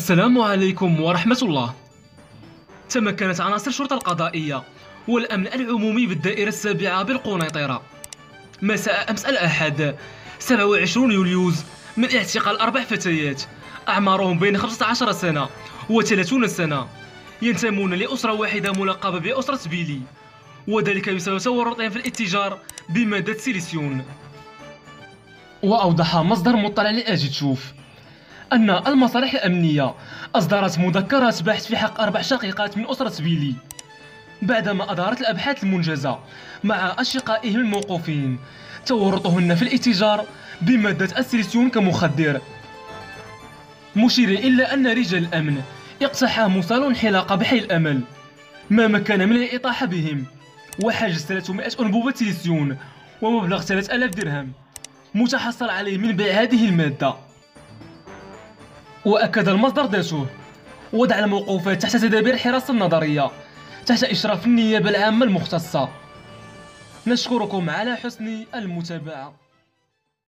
السلام عليكم ورحمة الله. تمكنت عناصر الشرطة القضائية والأمن العمومي بالدائرة السابعة بالقنيطرة مساء أمس الأحد 27 يوليوز من اعتقال 4 فتيات أعمارهم بين 15 سنة و30 سنة ينتمون لأسرة واحدة ملقبة بأسرة بيلي، وذلك بسبب تورطهم في الاتجار بمادة سيليسيون. وأوضح مصدر مطلع لأجي تشوف أن المصالح الأمنية أصدرت مذكرات بحث في حق 4 شقيقات من أسرة بيلي بعدما أظهرت الأبحاث المنجزة مع أشقائهم الموقوفين تورطهن في الاتجار بمادة السيليسيون كمخدر، مشيرا إلى أن رجال الأمن اقتحموا صالون حلاقة بحي الأمل ما مكن من الإطاحة بهم، وحجز 300 أنبوبة سيليسيون ومبلغ 3000 درهم متحصل عليه من بيع هذه المادة. وأكد المصدر ذاته وضع الموقوفات تحت تدابير الحراسة النظرية تحت إشراف النيابة العامة المختصة. نشكركم على حسن المتابعة.